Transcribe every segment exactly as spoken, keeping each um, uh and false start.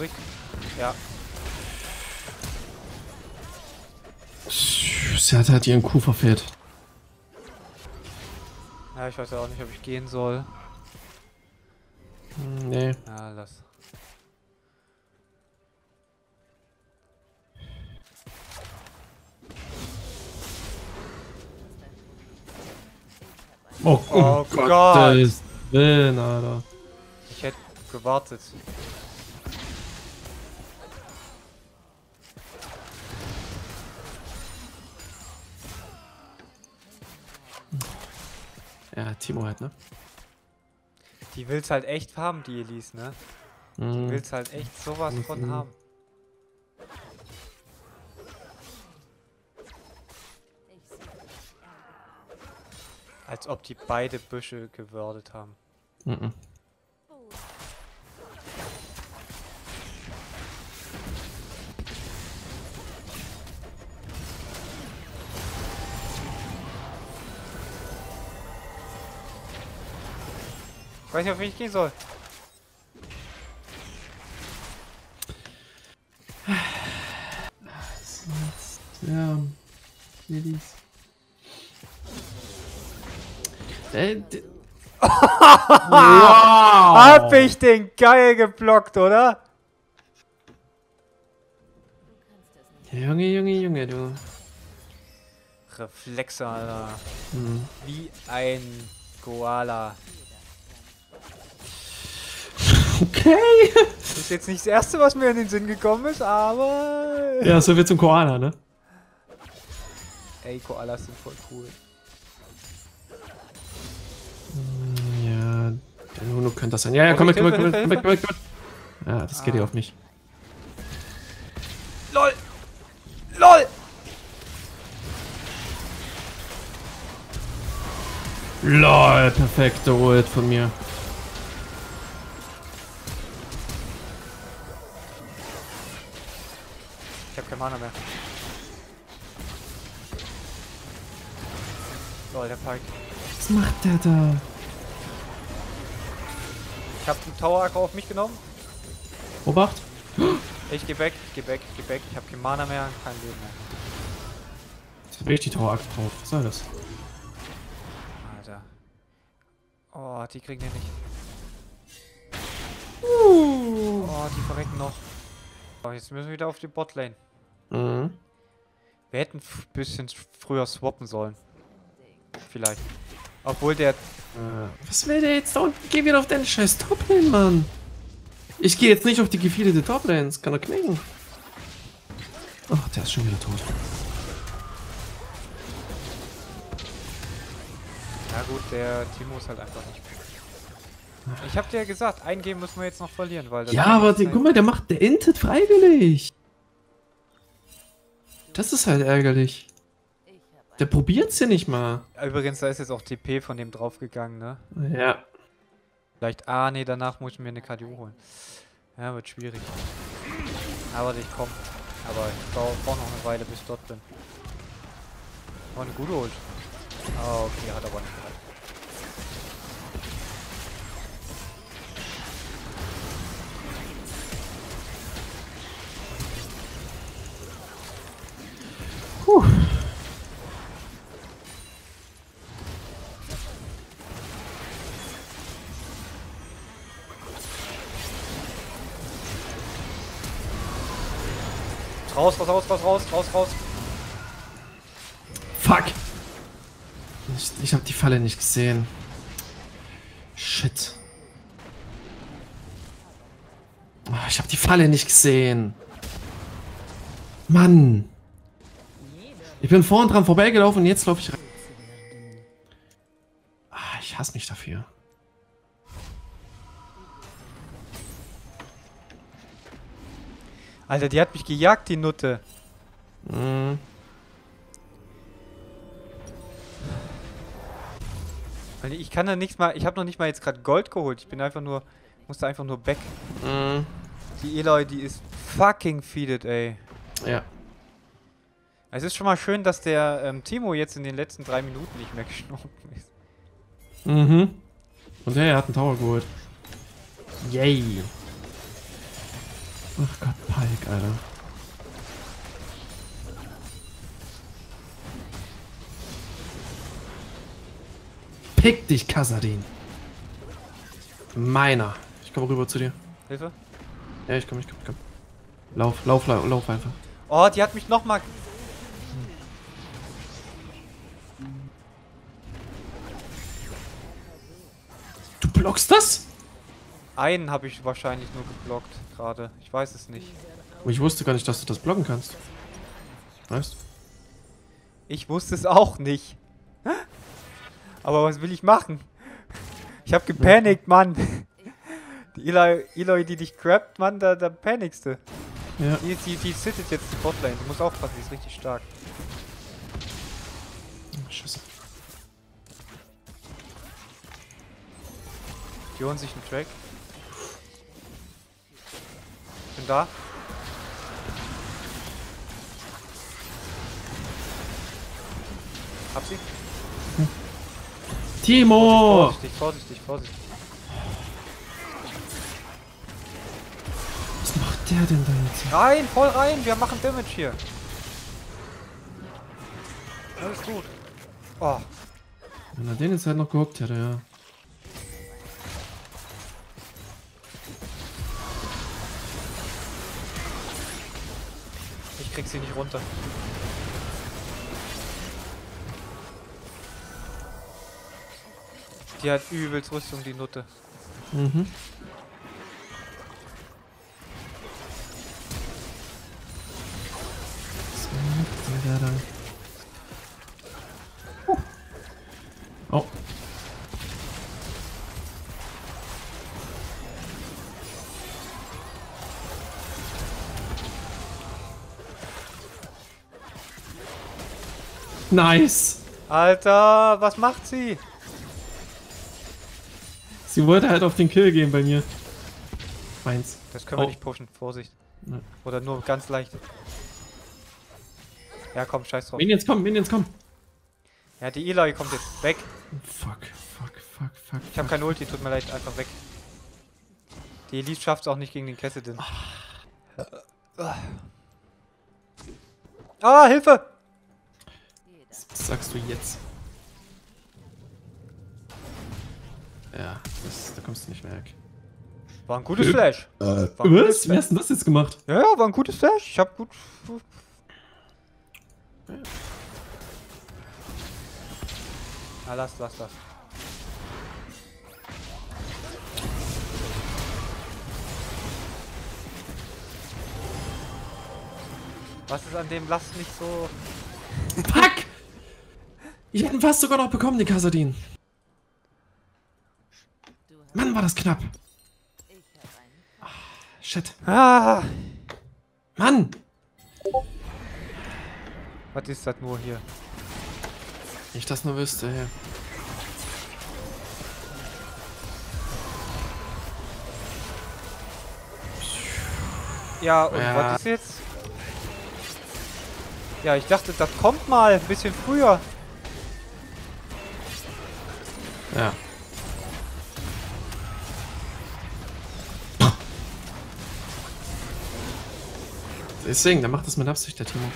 Vorsicht. Ja. Sie hat halt ihren Kuh verfehlt. Ja, ich weiß ja auch nicht, ob ich gehen soll. Hm, nee. Ja, lass. Oh, Oh um Gott. Gottes Willen, Alter. Ich hätte gewartet. Ja, Timo halt, ne? Die will's halt echt haben, die Elise, ne? Die Mhm. will's halt echt sowas von Mhm. haben. Als ob die beide Büsche gewürdet haben. Mhm. Ich weiß nicht, auf wen ich gehen soll. Ja, Ladies. Äh, d- wow! Hab ich den geil geblockt, oder? Junge, Junge, Junge, du. Reflexe, Alter. Hm. Wie ein Koala. Okay. Das ist jetzt nicht das erste, was mir in den Sinn gekommen ist, aber... Ja, so wird zum Koala, ne? Ey, Koalas sind voll cool. Ja, der Nuno könnte das sein. Ja, ja, komm weg, komm weg, komm weg, komm weg, komm weg, komm weg. Ja, das geht Ah. ja auf mich. LOL! LOL! LOL, perfekte Ult von mir. Ich hab kein Mana mehr. LOL, der Pike. Was macht der da? Ich hab den Tower Aggro auf mich genommen. Obacht. Ich geh weg, ich geh weg, ich geh weg. Ich hab kein Mana mehr, kein Leben mehr. Jetzt hab ich die Tower-Axt drauf. Was soll das? Alter. Oh, die kriegen den nicht. Uh. Oh, die verrecken noch. Oh, jetzt müssen wir wieder auf die Botlane. Mhm. Wir hätten ein bisschen früher swappen sollen. Vielleicht. Obwohl der... Äh, was will der jetzt da unten? Geh wieder auf deine scheiß Toplane, Mann. Ich gehe jetzt nicht auf die gefeedete Toplane. Das kann doch knicken. Ach, der ist schon wieder tot. Na gut, der Timo ist halt einfach nicht gut. Ich hab dir ja gesagt, ein Game müssen wir jetzt noch verlieren, weil das... Ja, aber die, guck mal, der macht, der intet freiwillig. Das ist halt ärgerlich. Der probiert's ja nicht mal. Übrigens, da ist jetzt auch T P von dem draufgegangen, ne? Ja. Vielleicht, ah nee, danach muss ich mir eine K D U holen. Ja, wird schwierig. Aber ich komm. Aber ich brauche brauch noch eine Weile, bis ich dort bin. War eine gute Ult. Ah, okay, hat aber nicht gereicht. Puh. Raus, raus, raus, raus, raus, raus, raus. Fuck. Ich, ich habe die Falle nicht gesehen. Shit. Oh, ich habe die Falle nicht gesehen. Mann. Ich bin vorhin dran vorbeigelaufen und jetzt laufe ich rein. Ah, ich hasse mich dafür. Alter, die hat mich gejagt, die Nutte. Mhm. Weil ich kann da nichts mal, ich habe noch nicht mal jetzt gerade Gold geholt. Ich bin einfach nur, musste einfach nur back. Mhm. Die Eloy, die ist fucking feeded, ey. Ja. Es ist schon mal schön, dass der ähm, Timo jetzt in den letzten drei Minuten nicht mehr gestorben ist. Mhm. Und hey, er hat einen Tower geholt. Yay. Ach Gott, Pike, Alter. Pick dich, Kassadin. Meiner. Ich komme rüber zu dir. Hilfe? Ja, ich komme, ich komme, ich komme. Lauf, lauf, lauf, lauf einfach. Oh, die hat mich nochmal... Du blockst das? Einen habe ich wahrscheinlich nur geblockt gerade. Ich weiß es nicht. Ich wusste gar nicht, dass du das blocken kannst. Weißt? Ich wusste es auch nicht. Aber was will ich machen? Ich habe gepanikt, Mann. Die Eloy, Eloy, die dich grabt, Mann, da, da panikst du. Ja. Die, die, die sittet jetzt die Botlane. Du musst aufpassen, die ist richtig stark. Oh, Scheiße. Die holen sich einen Track. Bin da. Hab sie. Timo! Vorsichtig, vorsichtig, vorsichtig. Was macht der denn da jetzt? Rein, voll rein. Wir machen Damage hier. Alles gut. Oh. Wenn er den jetzt halt noch gehuckt hätte, ja. Ich krieg sie nicht runter. Die hat übelst Rüstung, die Nutte. Mhm. Was macht der da? Oh. Nice. Alter, was macht sie? Sie wollte halt auf den Kill gehen bei mir. Meins. Das können wir Oh. nicht pushen, Vorsicht. Ja. Oder nur ganz leicht. Ja, komm, scheiß drauf. Minions, komm, Minions, komm. Ja, die Eloy kommt jetzt weg. Fuck, fuck, fuck, fuck. Ich habe kein Ulti, tut mir leid, einfach weg. Die Elite schafft es auch nicht gegen den Kessedin. Ah, Hilfe! Was sagst du jetzt? Ja, das, da kommst du nicht mehr weg. War ein gutes Flash. Äh, War ein gutes was? Wer Flash. hast denn das jetzt gemacht? Ja, ja, war ein gutes Flash. Ich hab gut... Ah, lass, lass, lass. Was ist an dem? Lass nicht so... Fuck! Ich hätte ihn fast sogar noch bekommen, die Kassadin. Mann, war das knapp. Ah, shit. Ah! Mann! Was ist das nur hier? Ich das nur wüsste, ja. Ja, und Ja. was ist jetzt? Ja, ich dachte, das kommt mal ein bisschen früher. Ja. Deswegen, der macht das mit Absicht, der Timo.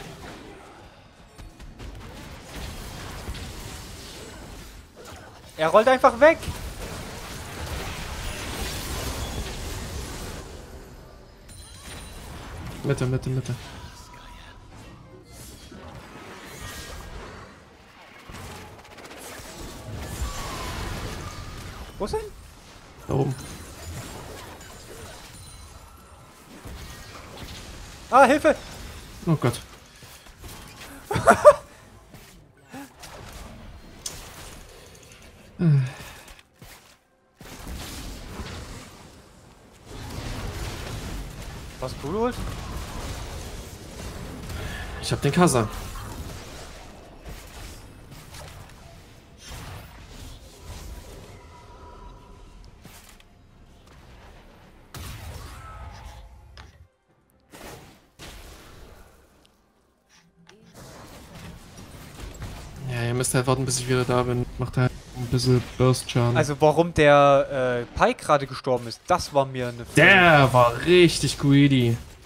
Er rollt einfach weg. Mitte, Mitte, Mitte. Wo ist er? Da oben. Ah, Hilfe! Oh Gott. Was du geholt? Ich hab den Kasa. Ja, ihr müsst halt warten, bis ich wieder da bin. Macht halt ein bisschen Burst-Schaden. Also warum der äh, Pike gerade gestorben ist, das war mir eine Frage. Der war richtig greedy.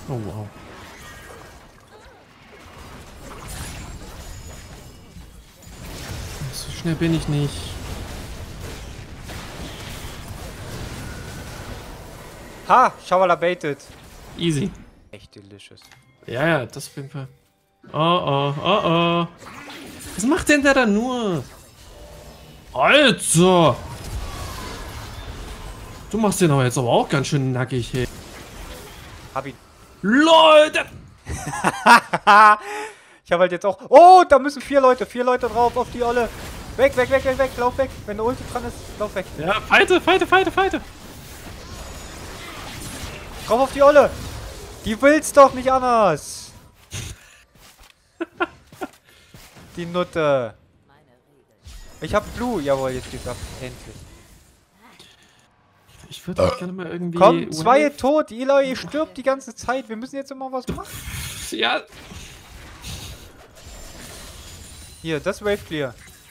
Oh wow. So schnell bin ich nicht. Ha! Schauerler baited. Easy. Echt delicious. Ja, ja, das auf jeden Fall. Oh, oh, oh, oh. Was macht denn der da nur? Alter! Du machst den aber jetzt aber auch ganz schön nackig, hey. Hab ihn. Leute! Ich habe halt jetzt auch... Oh, da müssen vier Leute. Vier Leute drauf auf die Olle. Weg, weg, weg, weg, weg. Lauf weg. Wenn der Ulti dran ist, lauf weg. Ja, feite, feite, feite, feite. Drauf auf die Olle. Die will's doch nicht anders. Die Nutte. Ich hab Blue. Jawohl, jetzt geht's ab. Endlich. Ich würde auch gerne mal irgendwie... Komm, zwei tot. Eloy stirbt die ganze Zeit. Wir müssen jetzt immer was machen. Ja. Hier, das Wave Clear.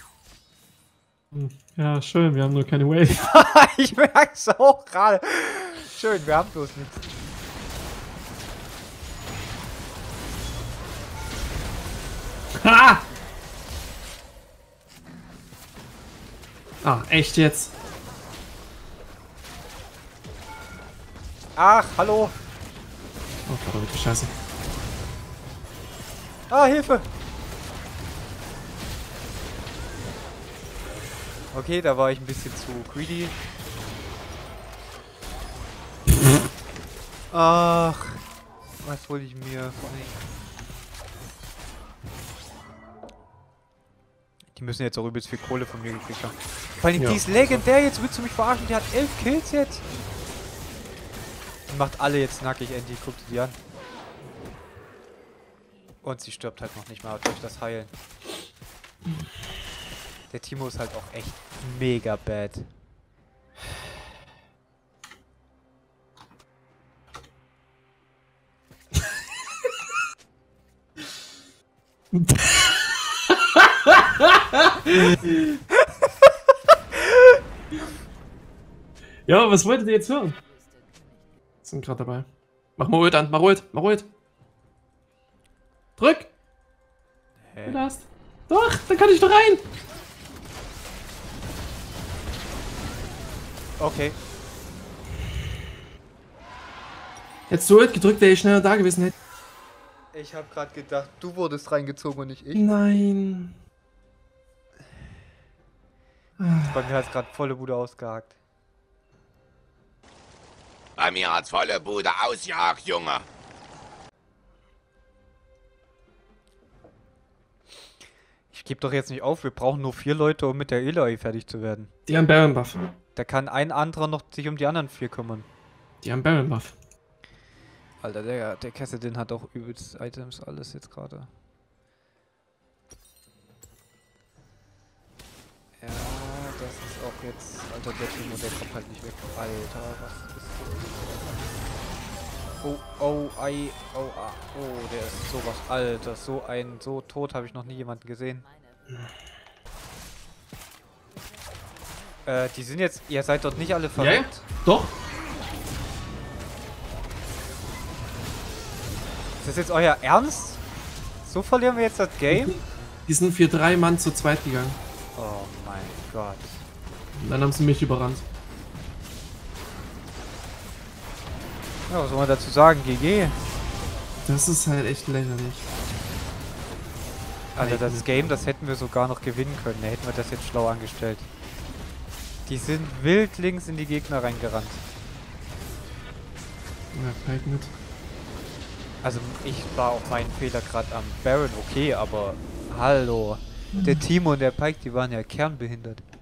Ja, schön. Wir haben nur keine Wave. Ich merk's auch gerade. Schön, wir haben bloß nichts. Ha! Ah, echt jetzt? Ach, hallo. Oh, verdammte Scheiße. Ah, Hilfe. Okay, da war ich ein bisschen zu greedy. Ach, was wollte ich mir von... Die müssen jetzt auch übelst viel Kohle von mir gekriegt haben. Vor allem, Ja. die ist legendär, jetzt willst du mich verarschen, die hat elf Kills jetzt. Die macht alle jetzt nackig, Andy, guck dir die an. Und sie stirbt halt noch nicht mal durch das Heilen. Der Timo ist halt auch echt mega bad. Ja, was wolltet ihr jetzt hören? Sind gerade dabei. Mach mal Ult an, mach Ult, mach Ult. Drück! Hä? Du hast. Doch, dann kann ich doch rein! Okay. Hättest du Ult gedrückt, wäre ich schneller da gewesen. Ich habe gerade gedacht, du wurdest reingezogen und nicht ich. Nein. Bei mir hat es gerade volle Bude ausgehakt. Bei mir hat's volle Bude ausgehakt, Junge. Ich gebe doch jetzt nicht auf, wir brauchen nur vier Leute, um mit der Eloy fertig zu werden. Die haben Baron Buff. Da kann ein anderer noch sich um die anderen vier kümmern. Die haben Baron Buff. Alter, der, der Kassadin hat auch übelst Items, alles jetzt gerade. Ja, das ist auch jetzt... Alter, der Timo, der kommt halt nicht weg. Alter, was ist das? Oh, oh, ei, oh, ah, oh, der ist sowas. Alter, so ein... So tot habe ich noch nie jemanden gesehen. Äh, die sind jetzt... Ihr seid dort nicht alle verrückt? Ja, ja. Doch. Ist das jetzt euer Ernst? So verlieren wir jetzt das Game? Die sind für drei Mann zu zweit gegangen. Oh mein Gott. Und dann haben sie mich überrannt. Ja, was soll man dazu sagen? G G. Das ist halt echt lächerlich. Alter, das Game, das hätten wir sogar noch gewinnen können. Da hätten wir das jetzt schlau angestellt. Die sind wild links in die Gegner reingerannt. Ja, Pike mit. Also ich war auch mein Fehler gerade am Baron, okay, aber hallo. Der Timo und der Pike, die waren ja kernbehindert.